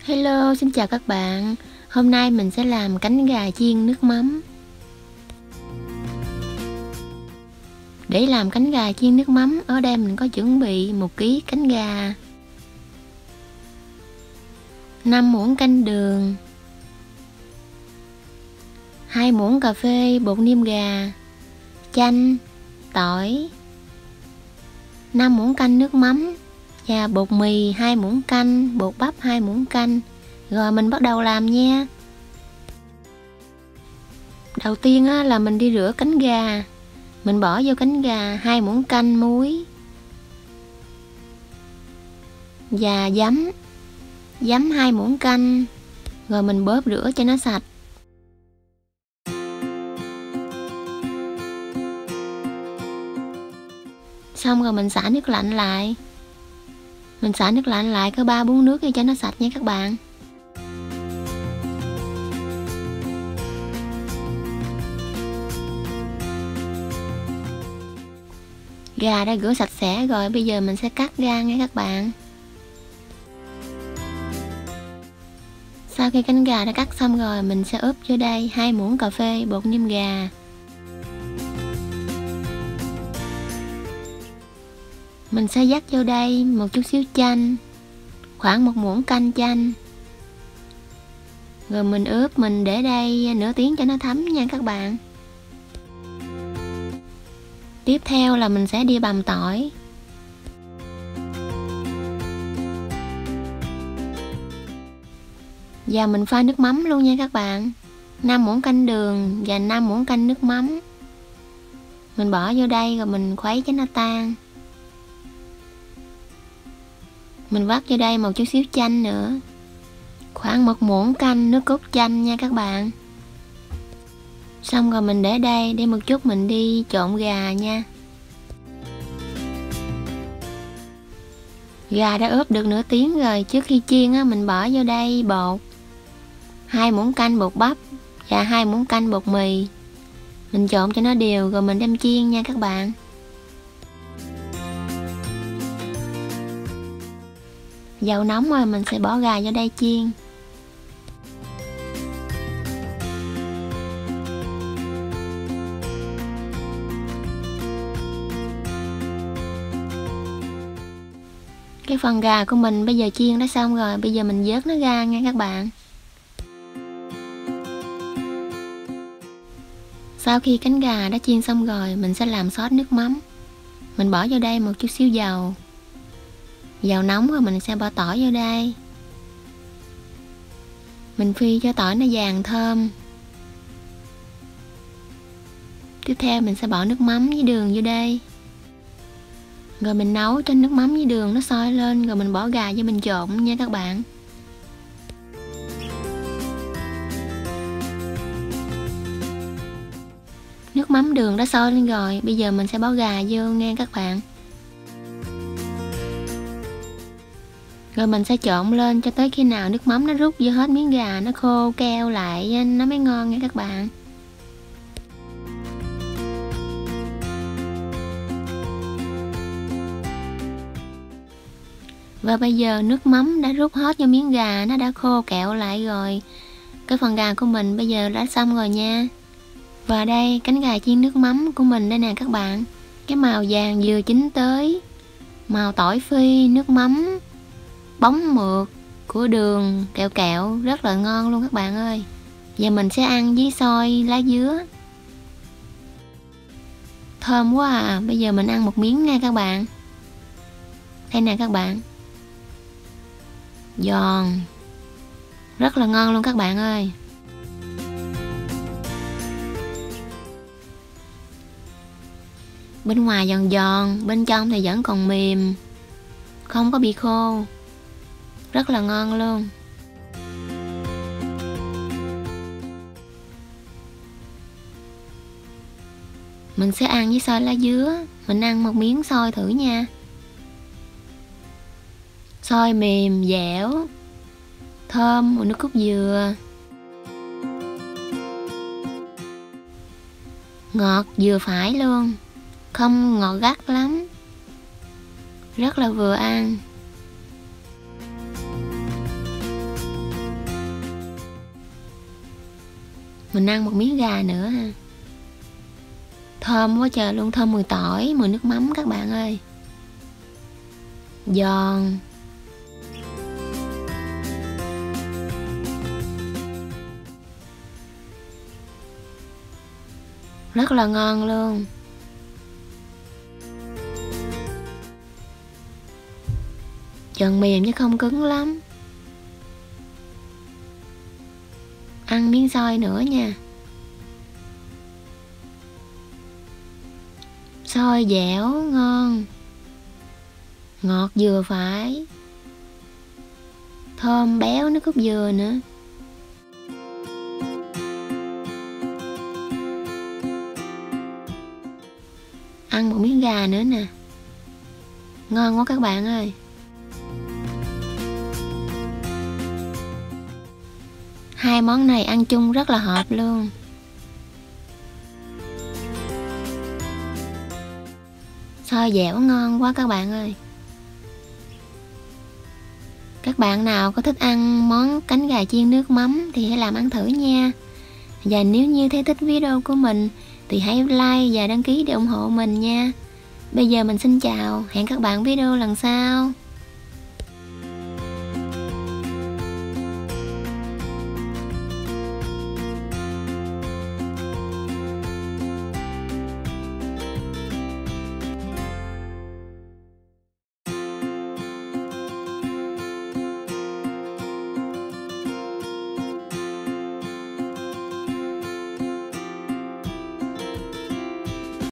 Hello, xin chào các bạn. Hôm nay mình sẽ làm cánh gà chiên nước mắm. Để làm cánh gà chiên nước mắm, ở đây mình có chuẩn bị 1 kg cánh gà, 5 muỗng canh đường, 2 muỗng cà phê bột niêm gà, chanh, tỏi, 5 muỗng canh nước mắm và bột mì 2 muỗng canh, bột bắp 2 muỗng canh. Rồi mình bắt đầu làm nha. Đầu tiên là mình đi rửa cánh gà. Mình bỏ vô cánh gà 2 muỗng canh muối và giấm 2 muỗng canh. Rồi mình bóp rửa cho nó sạch. Xong rồi mình xả nước lạnh lại. Mình xả nước lạnh lại có 3-4 nước cho nó sạch nha các bạn. Gà đã rửa sạch sẽ rồi, bây giờ mình sẽ cắt ra nha các bạn. Sau khi cánh gà đã cắt xong rồi, mình sẽ ướp vô đây 2 muỗng cà phê bột niêm gà, mình sẽ dắt vô đây một chút xíu chanh, khoảng 1 muỗng canh chanh. Rồi mình ướp, mình để đây nửa tiếng cho nó thấm nha các bạn. Tiếp theo là mình sẽ đi bằm tỏi. Và mình pha nước mắm luôn nha các bạn. 5 muỗng canh đường và 5 muỗng canh nước mắm. Mình bỏ vô đây rồi mình khuấy cho nó tan. Mình vắt vô đây một chút xíu chanh nữa, khoảng 1 muỗng canh nước cốt chanh nha các bạn. Xong rồi mình để đây để một chút mình đi trộn gà nha. Gà đã ướp được nửa tiếng rồi. Trước khi chiên mình bỏ vô đây bột 2 muỗng canh bột bắp và 2 muỗng canh bột mì. Mình trộn cho nó đều rồi mình đem chiên nha các bạn. Dầu nóng rồi mình sẽ bỏ gà vô đây chiên. Cái phần gà của mình bây giờ chiên đã xong rồi, bây giờ mình vớt nó ra nha các bạn. Sau khi cánh gà đã chiên xong rồi, mình sẽ làm sốt nước mắm. Mình bỏ vô đây một chút xíu dầu. Dầu nóng rồi mình sẽ bỏ tỏi vô đây. Mình phi cho tỏi nó vàng thơm. Tiếp theo mình sẽ bỏ nước mắm với đường vô đây. Rồi mình nấu cho nước mắm với đường nó sôi lên, rồi mình bỏ gà vô mình trộn nha các bạn. Nước mắm đường đã sôi lên rồi, bây giờ mình sẽ bỏ gà vô nha các bạn. Rồi mình sẽ trộn lên cho tới khi nào nước mắm nó rút vô hết miếng gà, nó khô keo lại nó mới ngon nha các bạn. Và bây giờ nước mắm đã rút hết vô miếng gà, nó đã khô kẹo lại rồi. Cái phần gà của mình bây giờ đã xong rồi nha. Và đây cánh gà chiên nước mắm của mình đây nè các bạn. Cái màu vàng vừa chín tới, màu tỏi phi, nước mắm, bóng mượt của đường kẹo kẹo rất là ngon luôn các bạn ơi. Giờ mình sẽ ăn với xôi lá dứa. Thơm quá à. Bây giờ mình ăn một miếng nha các bạn. Đây nè các bạn. Giòn, rất là ngon luôn các bạn ơi. Bên ngoài giòn giòn, bên trong thì vẫn còn mềm, không có bị khô, rất là ngon luôn. Mình sẽ ăn với xôi lá dứa. Mình ăn một miếng xôi thử nha. Xôi mềm, dẻo, thơm mùi nước cốt dừa. Ngọt vừa phải luôn, không ngọt gắt lắm, rất là vừa ăn. Mình ăn một miếng gà nữa ha. Thơm quá trời luôn, thơm mùi tỏi, mùi nước mắm các bạn ơi. Giòn. Rất là ngon luôn. Tròn mềm chứ không cứng lắm. Ăn miếng xôi nữa nha. Xôi dẻo ngon, ngọt vừa phải, thơm béo nước cốt dừa nữa. Ăn một miếng gà nữa nè. Ngon quá các bạn ơi. Hai món này ăn chung rất là hợp luôn. Xôi dẻo ngon quá các bạn ơi. Các bạn nào có thích ăn món cánh gà chiên nước mắm thì hãy làm ăn thử nha. Và nếu như thấy thích video của mình thì hãy like và đăng ký để ủng hộ mình nha. Bây giờ mình xin chào, hẹn các bạn video lần sau.